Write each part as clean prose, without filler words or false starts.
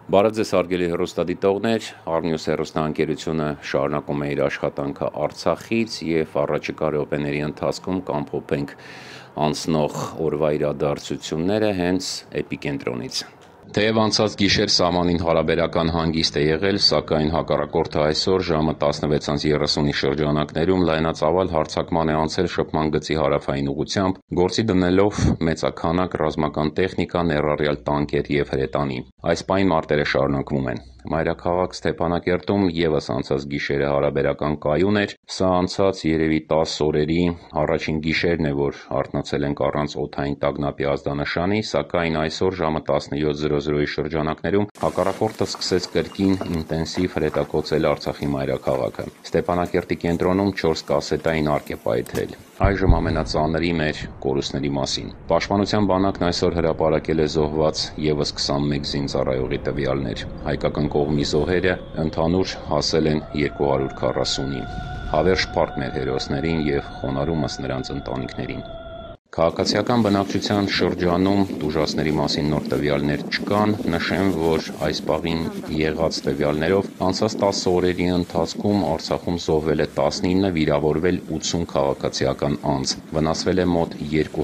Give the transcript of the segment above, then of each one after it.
Բարև ձեզ հարգելի հեռուստադիտողներ, ԱրմՆյուզը հեռուստաընկերությունը շարունակում է իր աշխատանքը Արցախից եւ առաջիկա րոպեների ընթացքում կամփոփենք անցնող օրվա իրադարձությունները հենց էպիկենտրոնից։ Թեև անցած գիշեր սահմանին հարաբերական հանգիստ է եղել, սակայն հակառակորդը այսօր ժամը 16:30-ի շրջանակներում լայնածավալ հարձակման է անցել շփման գծի հարավային ուղղությամբ, գործի դնելով մեծաքանակ ռազմական տեխնիկա, ներառյալ տանկեր եւ հրետանի։ Այս պահին մարտերը շարունակվում են։ Մայրաքաղաք Ստեփանակերտում եւս անցած գիշերը հարաբերական կայուն էր։ Սա անցած երևի 10 օրերի առաջին գիշերն է, որ արթնացել ենք առանց օդային տագնապի ազդանշանի, սակայն այսօր ժամը 17:00-ի շրջանակներում հակառակորդը սկսեց կրկին ինտենսիվ հրետակոծել Արցախի մայրաքաղաքը։ Ստեփանակերտի կենտրոնում 4 կասետային արկ է պայթրել։ Այժմ ամենածանրի մեր կորուստների մասին։ Պաշտպանության բանակն այսօր հրապարակել է զոհված եւս 21 զինծառայողի տվյալներ։ Հայկական կողմի զոհերը ընդհանուր հասել են 240-ի։ Հավերժ փառք մեր հերոսներին եւ խոնարհումս նրանց ընտանիքներին։ Քաղաքացիական բնակչության շրջանում տուժածների մասին նոր տվյալներ չկան, նշեմ, որ այս պահին եղած տվյալներով անցած 10 օրերի ընթացքում Արցախում զոհվել է 19, վիրավորվել 80 քաղաքացիական անձ, վնասվել է մոտ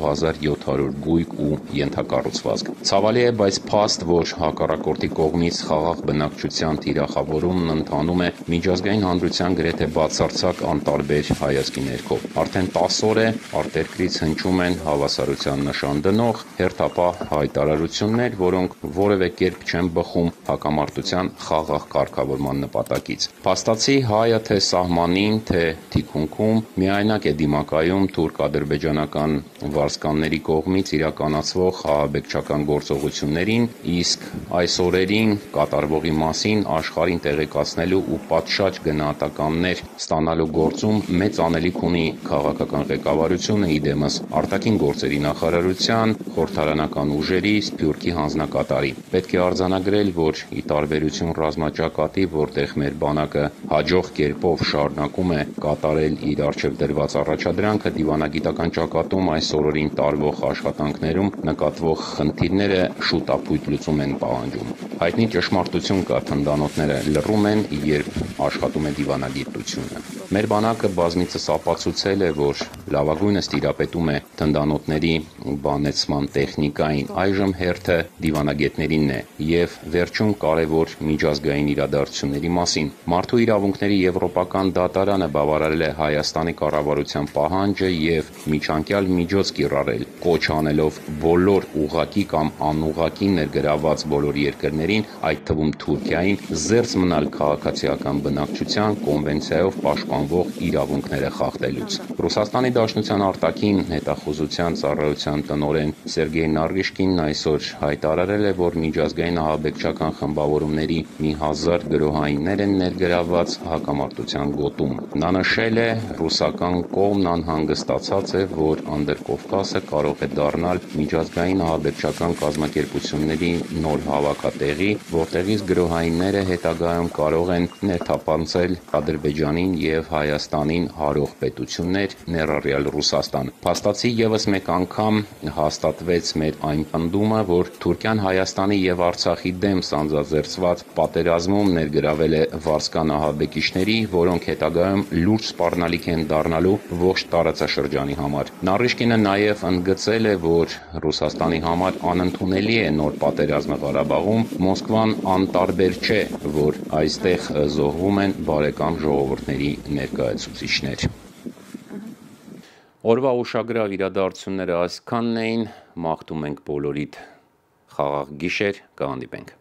2700 գույք ու ենթակառուցվածք։ Ցավալի է, բայց փաստ, որ հակառակորդի կողմից խաղաղ բնակչության թիրախավորումն ընթանում է միջազգային հանրության գրեթե բացարձակ անտարբեր հայացքի ներքո։ Արդեն 10 օր է արտերկրից հնչում են հավասարության նշան դնող հերթապահ հայտարարություններ, որոնք որևէ կերպ չեն բխում հակամարտության խաղաղ կարգավորման նպատակից։ Փաստացի հայը թե սահմանին, թե թիկունքում միայնակ է դիմակայում թուրք-ադրբեջանական վարձկանների կողմից իրականացվող ահաբեկչական գործողություններին, իսկ այս օրերին կատարվողի մասին աշխարհին տեղեկացնելու ու պատշաճ գնահատականներ ստանալու գործում մեծ անելիք ունի քաղաքական ղեկավարությունը, իդեմս արտաքին գործերի նախարարության, խորհրդարանական ուժերի, Սփյուռքի հանձնակատարի։ Պետք է արձանագրել, որ ի տարբերություն ռազմաճակատի, որտեղ մեր բանակը հաջող կերպով շարունակում է կատարել իր առջև դրված առաջադրանքը, դիվանագիտական ճակատում այս օրերին տարվող աշխատանքներում նկատվող խնդիրները շուտապույտ լուծում են պահանջում։ Հայտնի ճշմարտություն կա, թնդանոթները լռում են, երբ աշխատում է դիվանագիտությունը։ Մեր բանակը բազմիցս ապացուցել է, որ լավագույնս տիրապետում է թնդանոթների բանեցման տեխնիկային, այժմ հերթը դիվանագետներինն է եւ վերջում կարևոր միջազգային իրադարձությունների մասին։ Մարդու իրավունքների եվրոպական դատարանը բավարարել է Հայաստանի կառավարության պահանջը եւ միջանկյալ միջոց կիրառել, կոչ անելով բոլոր ուղղակի կամ անուղղակի ներգրավված բոլոր երկրներին, այդ թվում Թուրքիային, զերծ մնալ քաղաքացիական բնակչության կոնվենցիայով պաշտպանվող իրավունքները խախտելուց։ Ռուսաստանի Դաշնության արտաքին հետախուզության ծառայության տնօրեն Սերգեյ Նարիշկինն այսօր հայտարարել է, որ միջազգային ահաբեկչական խմբավորումների մի 1000 գրոհայիններ են ներգրավված հակամարտության գոտում։ Նա նշել է, ռուսական կողմն անհանգստացած է, որ Անդրկովկասը կարող է դառնալ միջազգային ահաբեկչական կազմակերպությունների նոր հավաքատեղի, որտեղից գրոհայինները հետագայում կարող են ներթափանցել Ադրբեջանին եւ Հայաստանին հարող պետություններ, ներառյալ Ռուսաստան։ Փաստացի եւս մեկ անգամ հաստատվեց մեր այն պնդումը, որ Թուրքիան Հայաստանի եւ Արցախի դեմ սանձազերծված պատերազմում ներգրավել է վարձկան ահաբեկիչների, որոնք հետագայում լուրջ սպառնալիք են դառնալու ողջ տարածաշրջանի համար։ Նարիշկինը նաեւ ընդգծել է, որ Ռուսաստանի համար անընդունելի է նոր պատերազմը Ղարաբաղում, Մոսկվան անտարբեր չէ, որ այստեղ զոհվում են բարեկամ ժողովուրդների ներկայացուցիչներ։ Օրվա ուշագրավ իրադարձությունները այսքանն էին, մաղթում ենք բոլորիդ խաղաղ գիշեր, կհանդիպենք։